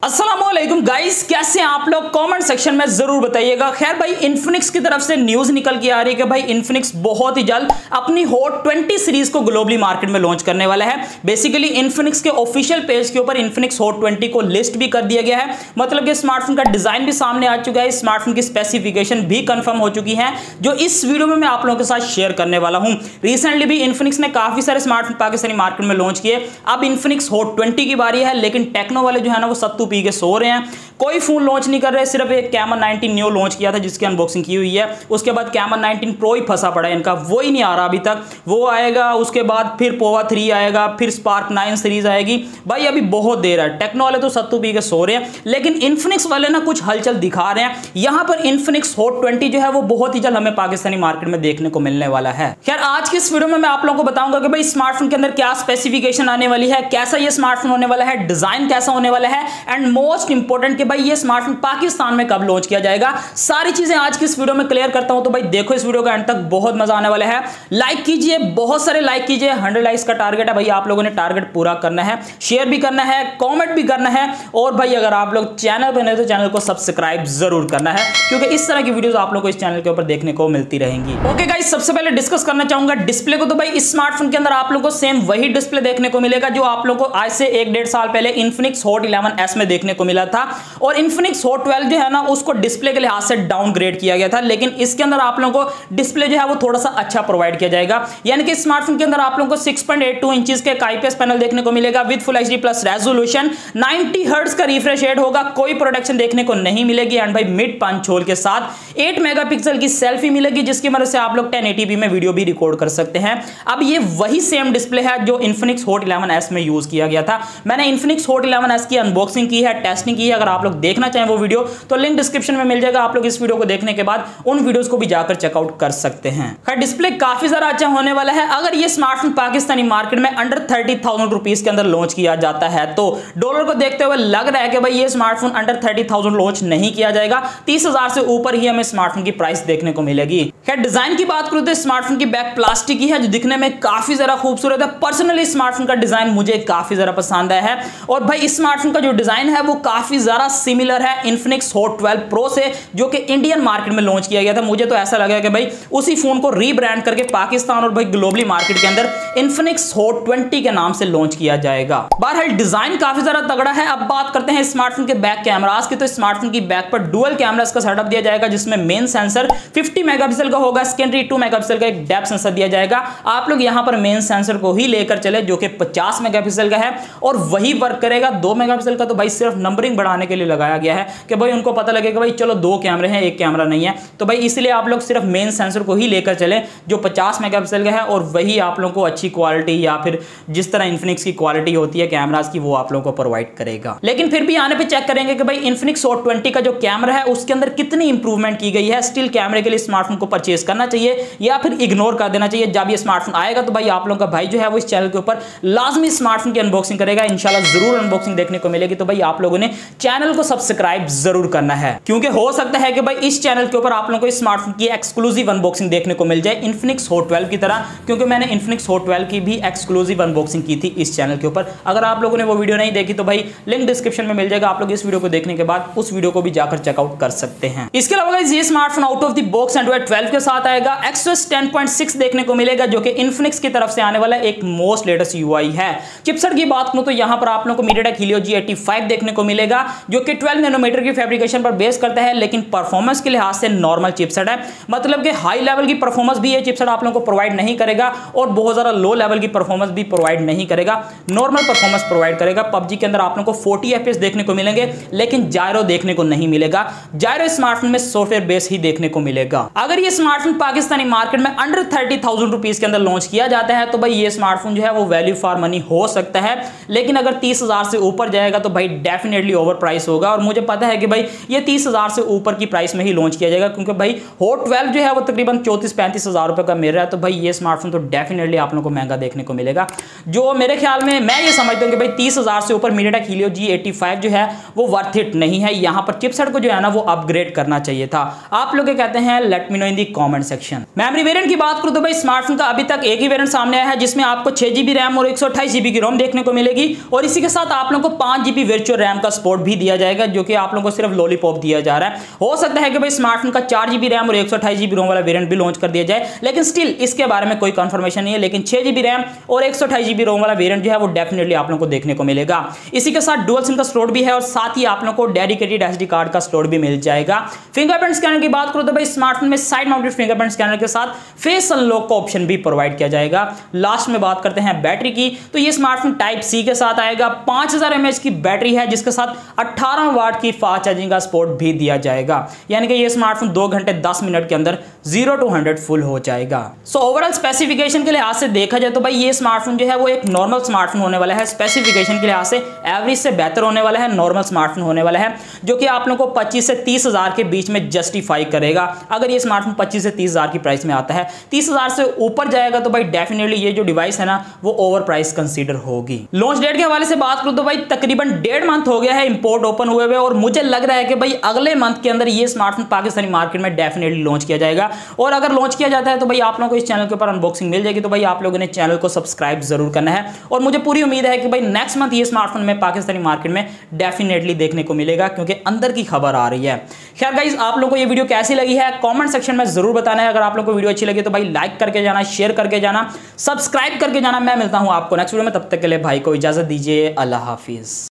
अस्सलामुअलैकुम गाइस, कैसे हैं आप लोग? कमेंट सेक्शन में जरूर बताइएगा। खैर भाई, इन्फिनिक्स की तरफ से न्यूज निकल के आ रही है कि भाई इन्फिनिक्स बहुत ही जल्द अपनी हॉट 20 सीरीज को ग्लोबली मार्केट में लॉन्च करने वाला है। बेसिकली इन्फिनिक्स के ऑफिशियल पेज के ऊपर इन्फिनिक्स हॉट 20 को लिस्ट भी कर दिया गया है। मतलब कि स्मार्टफोन का डिजाइन भी सामने आ चुका है, स्मार्टफोन की स्पेसिफिकेशन भी कंफर्म हो चुकी है, जो इस वीडियो में मैं आप लोगों के साथ शेयर करने वाला हूं। रिसेंटली भी इन्फिनिक्स ने काफी सारे स्मार्टफोन पाकिस्तानी मार्केट में लॉन्च किए। अब इन्फिनिक्स हॉट 20 की बारी है, लेकिन टेक्नो वाले जो है ना वो सत्तू पी के सो रहे हैं। कोई फोन लॉन्च नहीं कर रहे, सिर्फ एक कैमन 19 न्यू लॉन्च किया था जिसकी अनबॉक्सिंग की हुई है। उसके बाद कैमन 19 प्रो ही फंसा पड़ा है इनका, वो ही नहीं आ रहा अभी तक। वो आएगा, उसके बाद फिर पोवा 3 आएगा, फिर स्पार्क 9 सीरीज आएगी। भाई अभी बहुत देर है। टेक्नो वाले तो सत्तू पी के सो रहे हैं, लेकिन इन्फिनिक्स वाले ना कुछ हलचल दिखा रहे हैं। यहां पर इन्फिनिक्स हॉट 20 जो है वो बहुत ही जल्द हमें पाकिस्तानी मार्केट में देखने को मिलने वाला है। खैर आज की इस वीडियो में मैं आप लोगों को बताऊंगा कि भाई स्मार्टफोन के अंदर क्या स्पेसिफिकेशन आने वाली है, कैसा ये स्मार्टफोन होने वाला है, डिजाइन कैसा होने वाला है, एंड मोस्ट इंपॉर्टेंट कि भाई ये स्मार्टफोन पाकिस्तान में कब लॉन्च किया जाएगा। सारी चीजें आज की इस वीडियो में क्लियर करता हूं, तो भाई देखो इस वीडियो का एंड तक, बहुत मजा आने वाला है। लाइक कीजिए, बहुत सारे लाइक कीजिए। 100 लाइक्स का टारगेट है भाई, आप लोगों ने टारगेट पूरा करना है। शेयर भी करना है, कमेंट भी करना है, और भाई अगर आप लोग चैनल पर नए तो चैनल को सब्सक्राइब जरूर करना है, क्योंकि इस तरह की वीडियोस आप लोगों को इस चैनल के ऊपर देखने को मिलती रहेंगी। ओके गाइस, सबसे पहले डिस्कस करना चाहूंगा डिस्प्ले को। तो भाई इस स्मार्टफोन के अंदर आप लोगों को सेम वही डिस्प्ले देखने को मिलेगा जो आप लोगों को आज से 1-1.5 साल पहले इन्फिनिक्स हॉट 11S में देखने को मिला था। और इन्फिनिक्स हॉट 12 जो है ना उसको डिस्प्ले के लिहाज से डाउनग्रेड किया गया था, लेकिन इसके अंदर आप लोगों को डिस्प्ले जो है वो थोड़ा सा अच्छा प्रोवाइड किया जाएगा। यानी कि स्मार्टफोन के अंदर आप लोगों को 6.82 इंचेस के आईपीएस पैनल देखने को मिलेगा with full HD plus resolution. 90 hertz का रिफ्रेश रेट होगा, कोई प्रोडक्शन देखने को नहीं मिलेगी। एंड भाई मिड पंच होल के साथ 8 मेगापिक्सल की सेल्फी मिलेगी, जिसकी मदद से आप लोग 1080p में वीडियो भी रिकॉर्ड कर सकते हैं। अब ये वही सेम डिस्प्ले है जो इन्फिनिक्स हॉट 11S में यूज किया गया था। मैंने इन्फिनिक्स हॉट 11S की अनबॉक्सिंग की है, टेस्टिंग की है। अगर आप लोग देखना चाहें वो वीडियो तो लिंक डिस्क्रिप्शन में मिल जाएगा। आप लोग इस वीडियो को देखने के बाद उन वीडियोस को भी जाकर चेकआउट कर सकते हैं। खैर डिस्प्ले काफी ज्यादा अच्छा होने वाला है। अगर ये स्मार्टफोन पाकिस्तानी मार्केट में अंडर 30,000 रुपीस के अंदर लॉन्च किया जाता है, तो डॉलर को देखते हुए लग रहा है कि भाई ये स्मार्टफोन अंडर 30,000 लॉन्च नहीं किया जाएगा। 30,000 से ऊपर ही हमें स्मार्टफोन की प्राइस देखने को मिलेगी। खैर डिजाइन की बात करूं तो स्मार्टफोन की बैक प्लास्टिक की है, जो दिखने में काफी ज्यादा खूबसूरत है। पर्सनली स्मार्टफोन का डिजाइन मुझे काफी ज्यादा पसंद आया है। और भाई इस स्मार्टफोन का जो डिजाइन है वो काफी ज्यादा सिमिलर है इन्फिनिक्स हॉट 12 प्रो से, जो कि इंडियन मार्केट में लॉन्च किया गया था। मुझे तो ऐसा लगा कि भाई उसी फोन को रीब्रांड करके पाकिस्तान और भाई ग्लोबली मार्केट के अंदर इन्फिनिक्स हॉट 20 के नाम से लॉन्च किया जाएगा। बहरहाल डिजाइन काफी ज्यादा तगड़ा है। अब बात करते हैं स्मार्टफोन के बैक कैमरास की। तो स्मार्टफोन की बैक पर डुअल कैमरास का सेटअप दिया जाएगा, जिसमें मेन सेंसर 50 मेगापिक्सल का होगा, सेकेंडरी 2 मेगापिक्सल का एक डेप्थ सेंसर दिया जाएगा। आप लोग यहां पर मेन सेंसर को ही लेकर चले, जो कि 50 मेगापिक्सल का है और वही वर्क करेगा। 2 मेगापिक्सल का तो भाई सिर्फ नंबरिंग बढ़ाने के लिए लगाया गया है कि भाई उनको पता लगेगा भाई चलो 2 कैमरे हैं, एक कैमरा नहीं है। तो भाई इसलिए आप लोग सिर्फ मेन सेंसर को ही लेकर चले जो 50 मेगापिक्सल का है, और वही आप लोगों को अच्छी क्वालिटी या फिर जिस तरह इन्फिनिक्स की क्वालिटी होती है कैमरास की, वो आप लोगों को प्रोवाइड करेगा। लेकिन फिर भी आने पे चेक करेंगे कि भाई इन्फिनिक्स हॉट 20 का जो कैमरा है उसके अंदर कितनी इंप्रूवमेंट की गई है। स्टिल कैमरे के लिए स्मार्टफोन को परचेज करना चाहिए या फिर इग्नोर कर देना चाहिए। जब ये स्मार्टफोन आएगा तो भाई आप लोगों का भाई जो है वो इस चैनल के ऊपर लाजमी स्मार्टफोन की अनबॉक्सिंग करेगा। इंशाल्लाह जरूर अनबॉक्सिंग देखने को मिलेगी। तो भाई आप लोगों ने चैनल को सब्सक्राइब जरूर करना है, क्योंकि हो सकता है कि भाई इस चैनल के ऊपर आप लोगों को इस स्मार्टफोन की एक्सक्लूसिव अनबॉक्सिंग देखने को मिल जाए इन्फिनिक्स हॉट 12 की तरह, क्योंकि मैंने इन्फिनिक्स हॉट 12 की भी एक्सक्लूसिव अनबॉक्सिंग की थी इस चैनल के ऊपर। अगर आप लोगों ने वो वीडियो नहीं देखी तो भाई लिंक डिस्क्रिप्शन में मिल जाएगा। आप लोग इस वीडियो को देखने के बाद उस वीडियो को भी जाकर चेकआउट कर सकते हैं। इसके अलावा ये smartphone out of the box Android 12 के साथ आएगा। एक्सओएस 10.6 देखने को मिलेगा, जो कि इन्फिनिक्स की तरफ से आने वाला एक मोस्ट लेटेस्ट यूआई है। चिपसेट की बात करूं तो यहां पर आप लोगों को MediaTek Helio G85 देखने को मिलेगा, जो कि 12 नैनोमीटर की फैब्रिकेशन पर बेस करता है, लेकिन परफॉर्मेंस के लिहाज से नॉर्मल चिपसेट है। मतलब कि हाई लेवल की परफॉर्मेंस भी ये चिपसेट आप लोगों को प्रोवाइड नहीं करेगा और बहुत ज्यादा लो लेवल की परफॉर्मेंस भी प्रोवाइड नहीं करेगा। नॉर्मल परफॉर्मेंस प्रोवाइड करेगा। PUBG के अंदर आप लोगों को 40 FPS देखने को मिलेंगे, लेकिन जायरो देखने को नहीं मिलेगा। जायरो स्मार्टफोन में सॉफ्टवेयर बेस ही देखने को मिलेगा। अगर ये स्मार्टफोन पाकिस्तानी मार्केट में अंडर 30,000 रुपीस के अंदर लॉन्च किया जाता है तो भाई ये स्मार्टफोन जो है वो वैल्यू फॉर मनी हो सकता है, लेकिन अगर 30,000 से ऊपर जाएगा तो भाई डेफिनेटली ओवर प्राइस होगा। और मुझे पता है कि भाई ये 30,000 से ऊपर की प्राइस में ही लॉन्च किया जाएगा, क्योंकि भाई हॉट 12 जो है वो तकरीबन 34-35 हज़ार रुपए का मिल रहा है। तो भाई ये स्मार्टफोन तो डेफिनेटली आप लोगों को महंगा देखने को मिलेगा। जो मेरे ख्याल में मैं ये समझता हूँ कि भाई 30,000 से ऊपर MediaTek Helio G85 जो है वो वर्थ इट नहीं है। यहाँ पर चिपसेट को जो है ना वो अपग्रेड करना चाहिए था। आप लोग कहते हैं, let me know in the comment section. Memory variant की बात करूं तो भाई स्मार्टफोन का अभी तक एक ही वेरिएंट सामने आया है, जिसमें आपको 6GB रैम और 128GB की रोम देखने को मिलेगी। और इसी के साथ आप लोगों को 5GB वर्चुअल फ्यूचर रैम का सपोर्ट भी दिया जाएगा, जो कि आप लोगों को सिर्फ लॉलीपॉप दिया जा रहा है। हो सकता है कि भाई स्मार्टफोन का 4GB रैम और 128GB रोम वाला वेरिएंट भी लॉन्च कर दिया जाए, लेकिन स्टिल इसके बारे में कोई कंफर्मेशन नहीं है। लेकिन 6GB रैम और 128GB रोम वाला वेरिएंट जो है वो डेफिनेटली आप लोगों को देखने को मिलेगा। इसी के साथ डुअल सिम का स्लॉट भी है और साथ ही आप लोगों को डेडिकेटेड एसडी कार्ड का स्लॉट भी मिल जाएगा। फिंगरप्रिंट स्कैनर की बात करो तो भाई स्मार्टफोन में साइड माउंटेड फिंगरप्रिंट स्कैनर के साथ फेस अनलॉक का ऑप्शन भी प्रोवाइड किया जाएगा। लास्ट में बात करते हैं बैटरी की, तो ये स्मार्टफोन टाइप सी के साथ आएगा। 5000 mAh की बैटरी है, जिसके साथ 18 वाट की फास्ट चार्जिंग का सपोर्ट भी दिया जाएगा। यानी कि ये स्मार्टफोन 2 घंटे 10 मिनट के अंदर 0 to 100 फुल हो जाएगा। सो ओवरऑल स्पेसिफिकेशन के लिहाज से देखा जाए तो भाई ये स्मार्टफोन जो है वो एक नॉर्मल स्मार्टफोन होने वाला है। स्पेसिफिकेशन के लिहाज से एवरेज से बेहतर होने वाला है, नॉर्मल स्मार्टफोन होने वाला है, जो कि आप लोगों को 25 से 30 हजार के बीच में जस्टिफाई करेगा। अगर ये स्मार्टफोन 25 से 30 हजार की प्राइस में आता है, 30 हजार से ऊपर जाएगा तो भाई डेफिनेटली ये जो डिवाइस है ना वो ओवर प्राइस कंसीडर होगी। लॉन्च डेट के हवाले से बात करूं तो भाई तकरीबन 1.5 मंथ हो गया है इंपोर्ट ओपन हुए हुए, और मुझे लग रहा है कि भाई अगले मंथ के अंदर ये स्मार्टफोन पाकिस्तानी मार्केट में डेफिनेटली लॉन्च किया जाएगा। और अगर लॉन्च किया जाता है तो भाई आप लोगों को इस चैनल के ऊपर अनबॉक्सिंग मिल जाएगी। तो भाई आप लोगों ने चैनल को सब्सक्राइब जरूर करना है, और मुझे पूरी उम्मीद है कि भाई नेक्स्ट मंथ ये स्मार्टफोन में पाकिस्तानी मार्केट में डेफिनेटली देखने को मिलेगा, क्योंकि अंदर की खबर आ रही है। खैर गाइस, आप लोगों को ये वीडियो कैसी लगी है कमेंट सेक्शन में जरूर बताना है। अगर आप लोगों को वीडियो अच्छी लगी तो भाई लाइक करके जाना, शेयर करके जाना, सब्सक्राइब करके जाना। मैं मिलता हूं आपको नेक्स्ट वीडियो में, तब तक के लिए भाई को इजाजत दीजिए। अल्लाह हाफिज।